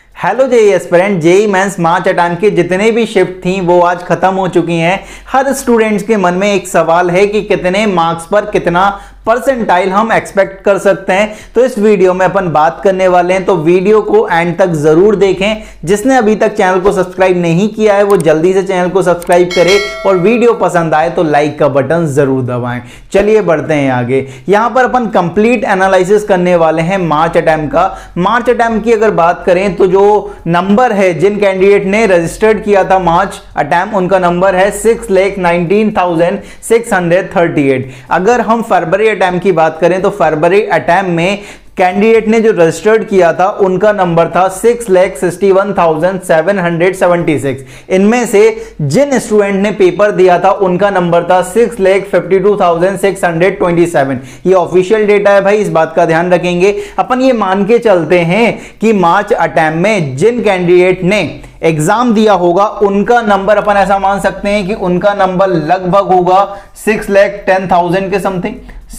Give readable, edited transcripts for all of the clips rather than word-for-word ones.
Hello JE aspirant, JE mains March attempt की जितने भी शिफ्ट थी वो आज खत्म हो चुकी हैं। हर स्टूडेंट्स के मन में एक सवाल है कि कितने मार्क्स पर कितना परसेंटाइल हम एक्सपेक्ट कर सकते हैं। तो इस वीडियो में अपन बात करने वाले हैं, तो वीडियो को एंड तक जरूर देखें। जिसने अभी तक चैनल को सब्सक्राइब नहीं किया है वो जल्दी से चैनल को सब्सक्राइब करे और वीडियो पसंद आए तो लाइक का बटन जरूर दबाएं। चलिए बढ़ते हैं आगे। यहां पर अपन कंप्लीट एनालिसिस करने वाले हैं मार्च अटेम्प्ट का। मार्च अटेम्प्ट की अगर बात करें तो जो नंबर है जिन कैंडिडेट ने रजिस्टर्ड किया था मार्च अटेम्प्ट, उनका नंबर है 6,19,638। अगर हम फरवरी अटेम्प्ट की बात करें तो फरवरी अटेम्प्ट में कैंडिडेट ने जो रजिस्टर्ड किया था उनका नंबर था 6,61,776। इनमें से जिन स्टूडेंट ने पेपर दिया था उनका नंबर था 6,52,627। ये ऑफिशियल डेटा है भाई, इस बात का ध्यान रखेंगे। अपन ये मान के चलते हैं कि मार्च अटेम्प्ट में जिन कैंडिडेट ने एग्जाम दिया होगा उनका नंबर अपन ऐसा मान सकते हैं कि उनका नंबर लगभग होगा 6,10,000 के समथिंग,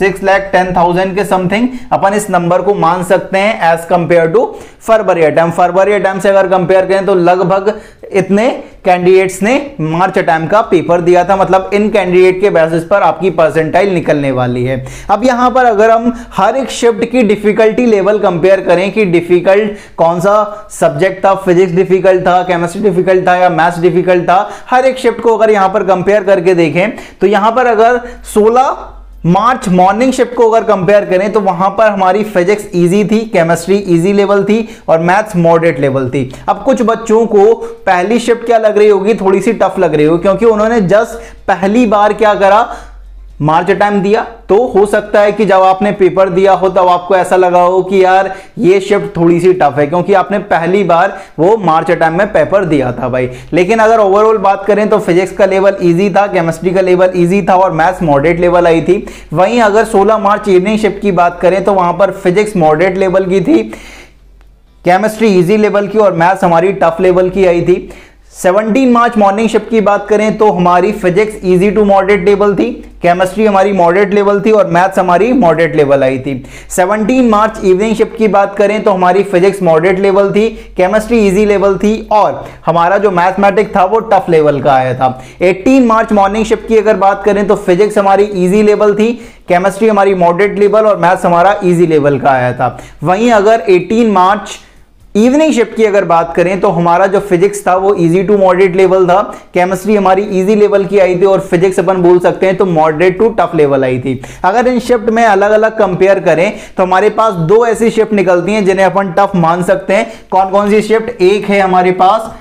6,10,000 के समथिंग अपन इस नंबर को मान सकते हैं एज कंपेयर टू फरवरी अटेम्प्ट। फरवरी अटेम्प्ट से अगर कंपेयर करें तो लगभग इतने कैंडिडेट्स ने मार्च अटेम्प्ट का पेपर दिया था। मतलब इन कैंडिडेट के बेसिस पर आपकी परसेंटाइल निकलने वाली है। अब यहां पर अगर हम हर एक शिफ्ट की डिफिकल्टी लेवल कंपेयर करें कि डिफिकल्ट कौन सा सब्जेक्ट था, फिजिक्स डिफिकल्ट था, केमिस्ट्री डिफिकल्ट था या मैथ्स डिफिकल्ट था, हर एक शिफ्ट को अगर यहां पर कंपेयर करके देखें तो यहां पर अगर 16 मार्च मॉर्निंग शिफ्ट को अगर कंपेयर करें तो वहां पर हमारी फिजिक्स इजी थी, केमिस्ट्री इजी लेवल थी और मैथ्स मॉडरेट लेवल थी। अब कुछ बच्चों को पहली शिफ्ट क्या लग रही होगी, थोड़ी सी टफ लग रही होगी, क्योंकि उन्होंने जस्ट पहली बार क्या करा, मार्च अटेम्प्ट दिया। तो हो सकता है कि जब आपने पेपर दिया हो तब आपको ऐसा लगा हो कि यार ये शिफ्ट थोड़ी सी टफ है, क्योंकि आपने पहली बार वो मार्च अटेम्प्ट में पेपर दिया था भाई। लेकिन अगर ओवरऑल बात करें तो फिजिक्स का लेवल इजी था, केमिस्ट्री का लेवल इजी था और मैथ्स मॉडरेट लेवल आई थी। वहीं अगर 16 मार्च इवनिंग शिफ्ट की बात करें तो वहां पर फिजिक्स मॉडरेट लेवल की थी, केमिस्ट्री इजी लेवल की और मैथ्स हमारी टफ लेवल की आई थी। 17 मार्च मॉर्निंग शिफ्ट की बात करें तो हमारी physics easy to moderate level थी, केमिस्ट्री हमारी मॉडरेट लेवल थी और मैथ्स हमारी मॉडरेट लेवल आई थी। 17 मार्च इवनिंग शिफ्ट की बात करें तो हमारी फिजिक्स मॉडरेट लेवल थी, केमिस्ट्री इजी लेवल थी और हमारा जो मैथमेटिक्स था वो टफ लेवल का आया था। 18 मार्च मॉर्निंग शिफ्ट की अगर बात करें तो फिजिक्स हमारी इजी लेवल थी, केमिस्ट्री हमारी मॉडरेट लेवल और मैथ्स हमारा इजी लेवल का आया था। वहीं अगर 18 मार्च इवनिंग शिफ्ट की अगर बात करें तो हमारा जो फिजिक्स था वो इजी टू मॉडरेट लेवल था, केमिस्ट्री हमारी इजी लेवल की आई थी और फिजिक्स अपन बोल सकते हैं तो मॉडरेट टू टफ लेवल आई थी। अगर इन शिफ्ट में अलग अलग कंपेयर करें तो हमारे पास दो ऐसी शिफ्ट निकलती हैं जिन्हें अपन टफ मान सकते हैं। कौन कौन सी शिफ्ट? एक है हमारे पास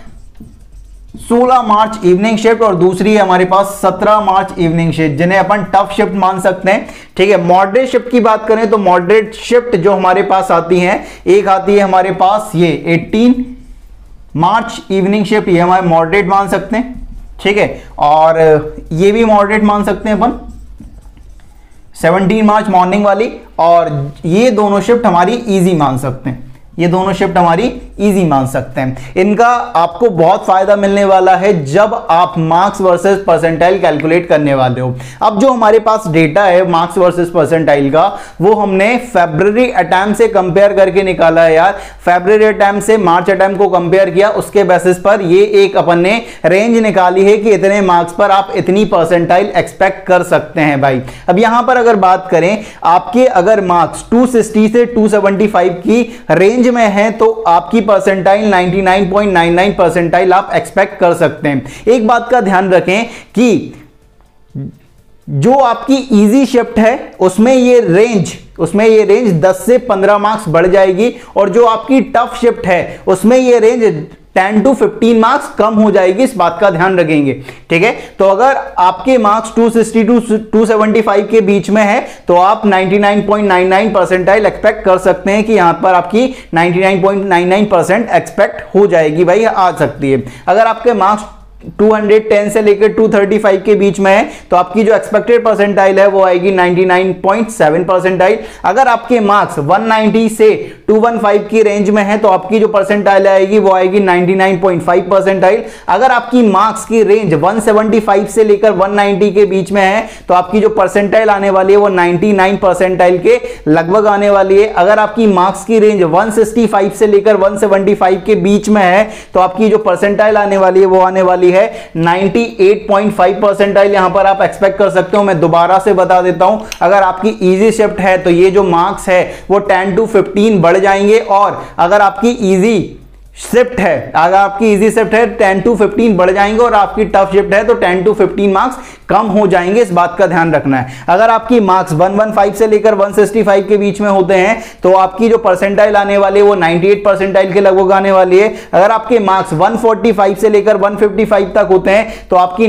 16 मार्च इवनिंग शिफ्ट और दूसरी है हमारे पास 17 मार्च इवनिंग शिफ्ट, जिन्हें अपन टफ शिफ्ट मान सकते हैं। ठीक है, मॉडरेट शिफ्ट की बात करें तो मॉडरेट शिफ्ट जो हमारे पास आती हैं, एक आती है हमारे पास ये 18 मार्च इवनिंग शिफ्ट, ये हमारे मॉडरेट मान सकते हैं। ठीक है, और ये भी मॉडरेट मान सकते हैं अपन 17 मार्च मॉर्निंग वाली, और ये दोनों शिफ्ट हमारी इजी मान सकते हैं, ये दोनों शिफ्ट हमारी इजी मान सकते हैं। इनका आपको बहुत फायदा मिलने वाला है जब आप मार्क्स वर्सेस परसेंटाइल कैलकुलेट करने वाले हो। अब जो हमारे पास डेटा है मार्क्स वर्सेस परसेंटाइल का, वो हमने फरवरी अटेम्प्ट से कंपेयर करके निकाला है यार। फरवरी अटेम्प्ट से मार्च अटेम्प्ट को कंपेयर किया, उसके बेसिस पर ये एक अपन ने रेंज निकाली है कि इतने मार्क्स पर आप इतनी परसेंटाइल एक्सपेक्ट कर सकते हैं भाई। अब यहां पर अगर बात करें, आपके अगर मार्क्स 260 से 275 की रेंज में है तो आपकी परसेंटाइल 99.99 परसेंटाइल आप एक्सपेक्ट कर सकते हैं। एक बात का ध्यान रखें कि जो आपकी इजी शिफ्ट है उसमें ये रेंज 10 से 15 मार्क्स बढ़ जाएगी, और जो आपकी टफ शिफ्ट है उसमें ये रेंज 10 to 15 मार्क्स कम हो जाएगी। इस बात का ध्यान रखेंगे। ठीक है, तो अगर आपके मार्क्स 260 to 275 के बीच में है तो आप 99.99 परसेंटाइल एक्सपेक्ट कर सकते हैं कि यहां पर आपकी 99.99% एक्सपेक्ट हो जाएगी भाई, आ सकती है। अगर आपके मार्क्स 210 से लेकर 235 के बीच में है तो आपकी जो एक्सपेक्टेड परसेंटाइल है वो आएगी 99.7 परसेंटाइल। अगर आपके मार्क्स 190 से 215 की रेंज में है तो आपकी जो परसेंटाइल आएगी वो आएगी 99.5 परसेंटाइल। अगर आपकी मार्क्स की रेंज 175 से लेकर 190 के बीच में है तो आपकी जो परसेंटाइल आने वाली है वो 99 परसेंटाइल के लगभग आने वाली है। अगर आपकी मार्क्स की रेंज 165 से लेकर 175 के बीच में है तो आपकी जो परसेंटाइल आने वाली है वो आने वाली है 98.5 परसेंटाइल यहां पर आप एक्सपेक्ट कर सकते हो। मैं दोबारा से बता देता हूं, अगर आपकी इजी शिफ्ट है तो ये जो मार्क्स है वो 10 to 15 बढ़ जाएंगे, और अगर आपकी इजी शिफ्ट है, अगर आपकी इजी शिफ्ट है 10 to 15 बढ़ जाएंगे, और आपकी टफ शिफ्ट है तो 10 to 15 मार्क्स कम हो जाएंगे। इस बात का ध्यान रखना है। अगर आपकी मार्क्स 115 से लेकर 165 के बीच में होते हैं तो आपकी जो परसेंटाइल आने वाली है वो 98 परसेंटाइल के लगभग आने वाली है। अगर आपके मार्क्स 145 से लेकर 155 तक होते हैं तो आपकी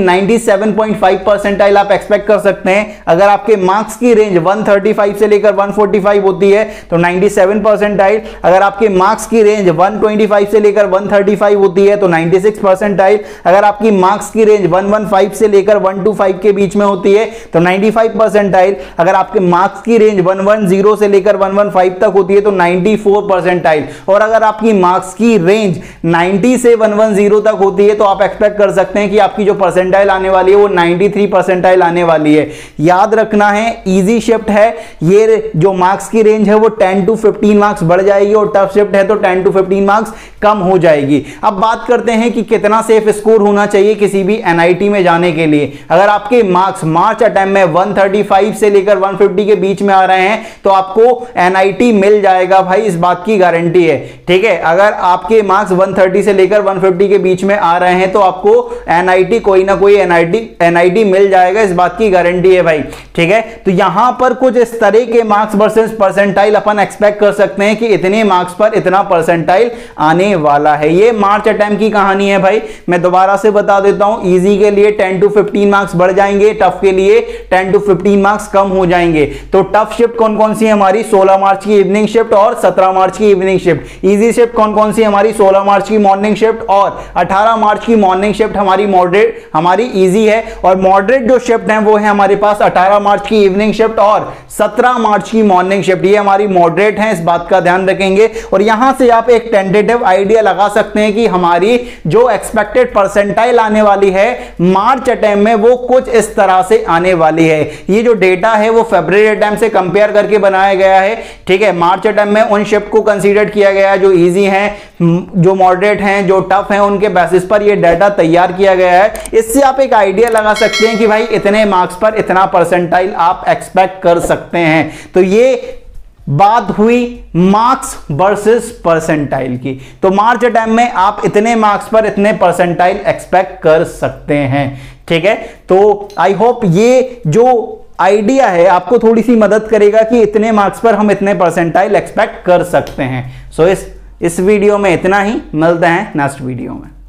97.5 परसेंटाइल आप एक्सपेक्ट कर सकते हैं। अगर आपके मार्क्स की रेंज 135 से लेकर 145 होती है तो 97 परसेंटाइल। अगर आपके मार्क्स की रेंज 125 से लेकर 135 होती है तो 96 परसेंटाइल। अगर आपकी मार्क्स की रेंज 115 से लेकर 125 के बीच में होती है तो 95 परसेंटाइल। अगर आपके मार्क्स की रेंज 110 से लेकर 115 तक होती है तो 94 परसेंटाइल। और अगर आपकी मार्क्स की रेंज 90 से 110 तक होती है तो आप एक्सपेक्ट कर सकते हैं कि आपकी जो परसेंटाइल आने वाली है वो 93 परसेंटाइल आने वाली है। याद रखना है इजी शिफ्ट है, ये जो मार्क्स की रेंज है वो 10 to 15 मार्क्स बढ़ जाएगी, और टफ शिफ्ट है तो 10 to 15 मार्क्स कम हो जाएगी। अब बात करते हैं कि कितना सेफ स्कोर होना चाहिए किसी भी एनआईटी में जाने के लिए। अगर आपके मार्क्स मार्च अटेम्प्ट में 135 से लेकर 150 के बीच में आ रहे हैं तो आपको एनआईटी मिल जाएगा भाई, इस बात की गारंटी है। ठीक है, अगर आपके मार्क्स 130 से लेकर 150 के बीच में आ रहे हैं तो आपको एनआईटी कोई ना कोई एनआईटी मिल जाएगा, इस बात की गारंटी है भाई। ठीक है, तो यहां पर कुछ इस तरह के मार्क्स वर्सेस परसेंटाइल अपन एक्सपेक्ट कर सकते हैं कि इतने मार्क्स पर इतना परसेंटाइल आने वाला है। ये मार्च अटेम्प्ट की कहानी है भाई। मैं दोबारा से बता देता हूं, इजी के लिए 10 to 15 मार्क्स बढ़ जाएंगे, टफ के लिए 10 to 15 मार्क्स कम हो जाएंगे। तो टफ शिफ्ट कौन कौन सी है हमारी? 16 मार्च की इवनिंग शिफ्ट और 17 मार्च की इवनिंग शिफ्ट। इजी शिफ्ट कौन कौन सी हमारी? 16 मार्च की मॉर्निंग शिफ्ट और 18 मार्च की मॉर्निंग शिफ्ट हमारी मॉडरेट, हमारी इजी है। और मॉडरेट जो शिफ्ट है वो है हमारे पास 18 मार्च की इवनिंग शिफ्ट और 17 मार्च की मॉर्निंग शिफ्ट, ये हमारी मॉडरेट है, इस बात का ध्यान रखेंगे। और यहां से आप एक टेंटेटिव आइडिया लगा सकते हैं कि हमारी जो एक्सपेक्टेड परसेंटाइल आने वाली है मार्च अटेम्प्ट में वो कुछ इस तरह से आने वाली है। ये जो डेटा है वो फरवरी अटेम्प्ट से कंपेयर करके बनाया गया है। ठीक है, मार्च अटेम्प्ट में उन शिफ्ट को कंसीडर किया गया है जो इजी हैं, जो मॉडरेट हैं, जो टफ हैं, उनके बेसिस पर ये डाटा तैयार किया गया है। इससे आप एक आइडिया लगा सकते हैं कि भाई इतने मार्क्स पर इतना परसेंटाइल आप एक्सपेक्ट कर सकते हैं। तो ये बात हुई मार्क्स वर्सेस परसेंटाइल की। तो मार्च अटेम्प्ट में आप इतने मार्क्स पर इतने परसेंटाइल एक्सपेक्ट कर सकते हैं। ठीक है, तो आई होप ये जो आइडिया है आपको थोड़ी सी मदद करेगा कि इतने मार्क्स पर हम इतने परसेंटाइल एक्सपेक्ट कर सकते हैं। सो इस वीडियो में इतना ही, मिलते हैं नेक्स्ट वीडियो में।